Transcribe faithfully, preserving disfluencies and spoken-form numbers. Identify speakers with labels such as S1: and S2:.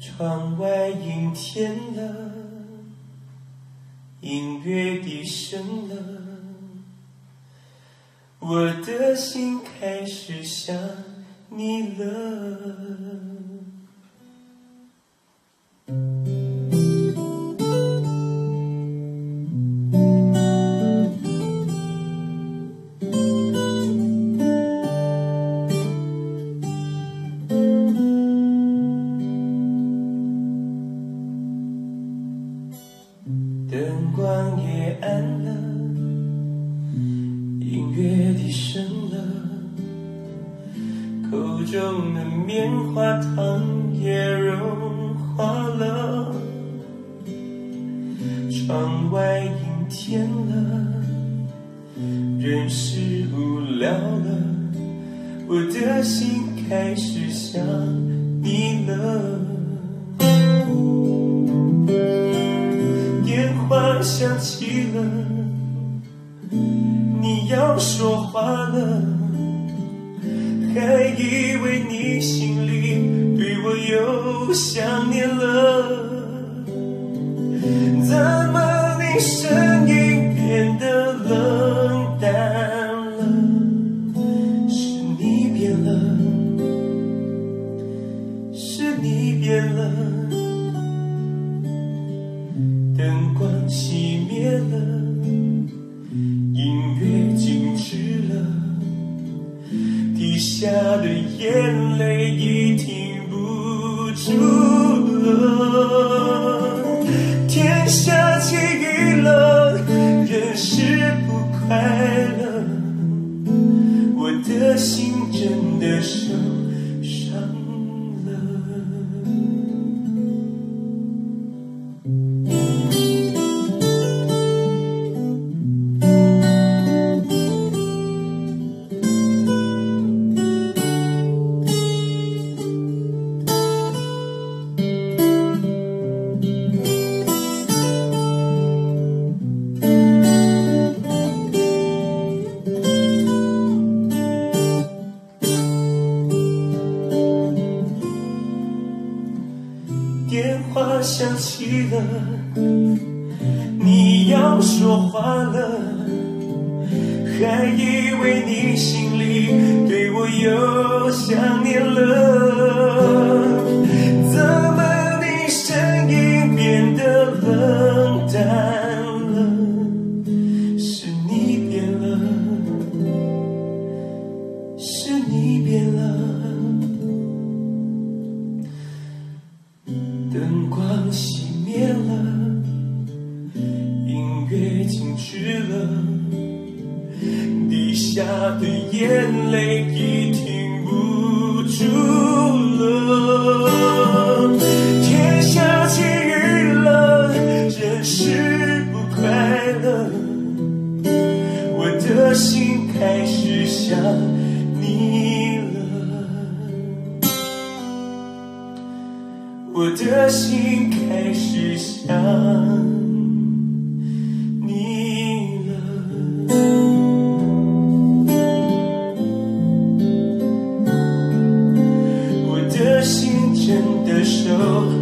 S1: 窗外阴天了，音乐低声了，我的心开始想你了。灯光也暗了，音乐低声了，口中的棉花糖也融化了。窗外阴天了，人是无聊了，我的心开始想你了。电话响起了，你要说话了，还以为你心里对我又想念了。怎么你声音变得冷淡了？是你变了，是你变了。灯光熄灭了，音乐静止了，滴下的眼泪已停不住了。天下起雨了，人是不快乐，我的心真的受伤了。电话响起了，你要说话了，还以为你心里对我又想念了。怎么你声音变得冷淡了？是你变了，是你变了。灯光熄灭了，音乐静止了，滴下的眼泪已停不住了。天下起雨了，人是不快乐，我的心开始想你了。我的心开始想你了，我的心真的受